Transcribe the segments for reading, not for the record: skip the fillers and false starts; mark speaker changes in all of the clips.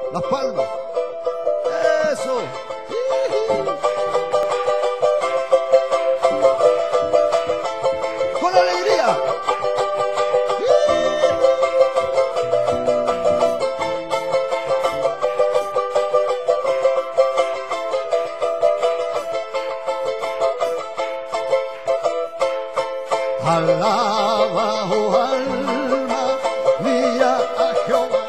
Speaker 1: Las palmas. Eso. Con alegría. Alaba, oh alma mía, a Jehová.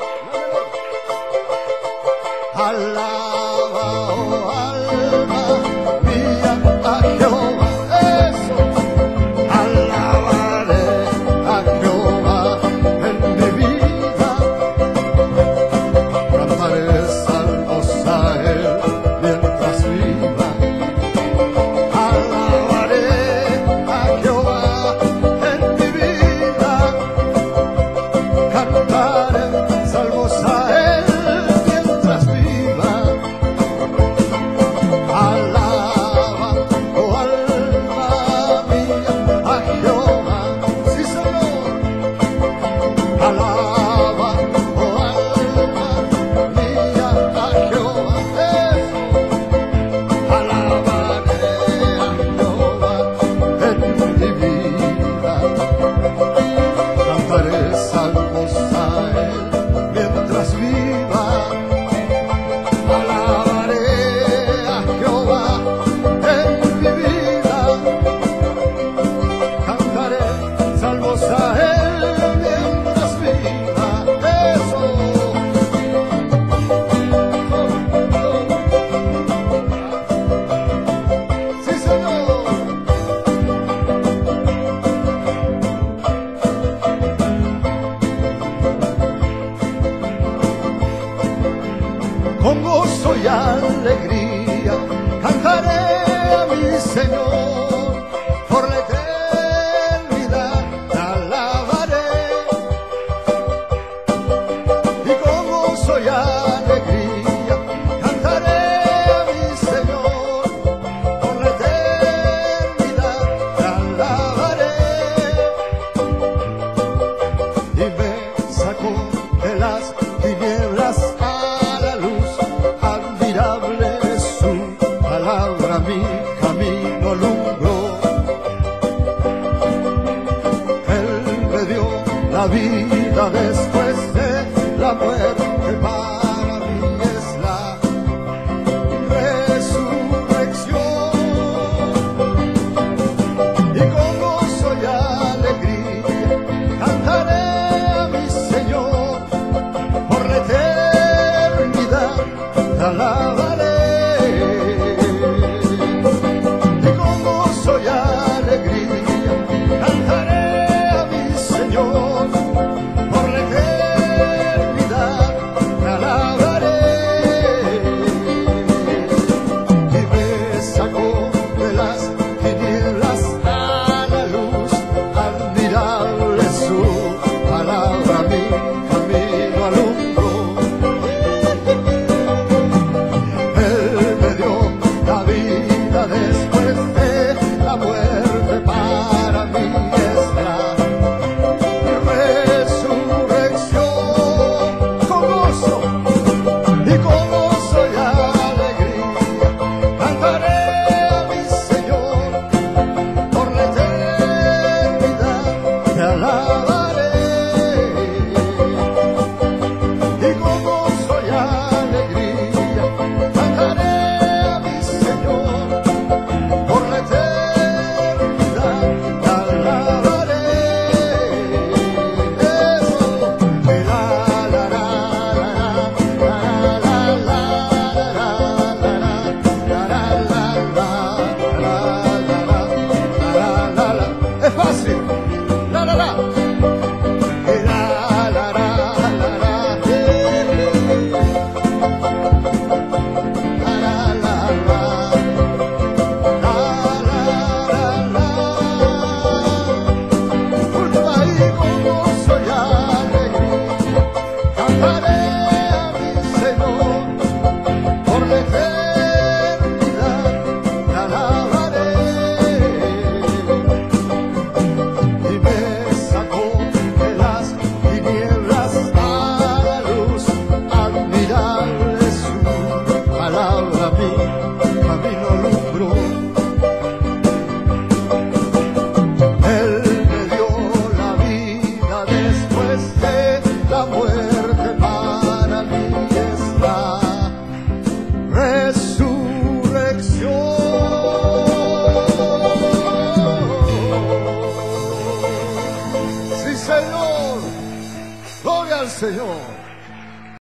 Speaker 1: Alaba, oh alma mía, a Jehová. Eso. Alabaré a Jehová en mi vida. Cantaré salmos a él mientras viva. Alabaré a Jehová en mi vida. Cantaré salmos a él mientras viva. Alaba, oh alma mía, a Jehová. Sí, Señor. Alaba, oh alma mía, a Jehová. Eso. Alabaré a Jehová en mi vida. Cantaré salmos a él mientras viva. Alabaré a Jehová en mi vida. Cantaré salmos a él mientras viva. Eso. Sí, Señor. Con gozo y alegría cantaré a mi Señor, por la eternidad te alabaré. Y con gozo y alegría cantaré a mi Señor, por la eternidad te alabaré. Y me sacó de las tinieblas a la luz, admirable es su palabra, mi camino alumbró. Él me dio la vida después de la muerte, para mí es la resurrección. Y con gozo y alegría cantaré a mi Señor, por la eternidad te alabaré. Y con gozo y alegría cantaré a mi Señor, por la eternidad te alabaré. Y me sacó de las tinieblas a la luz, admirable es su palabra, mi camino alumbró. Señor.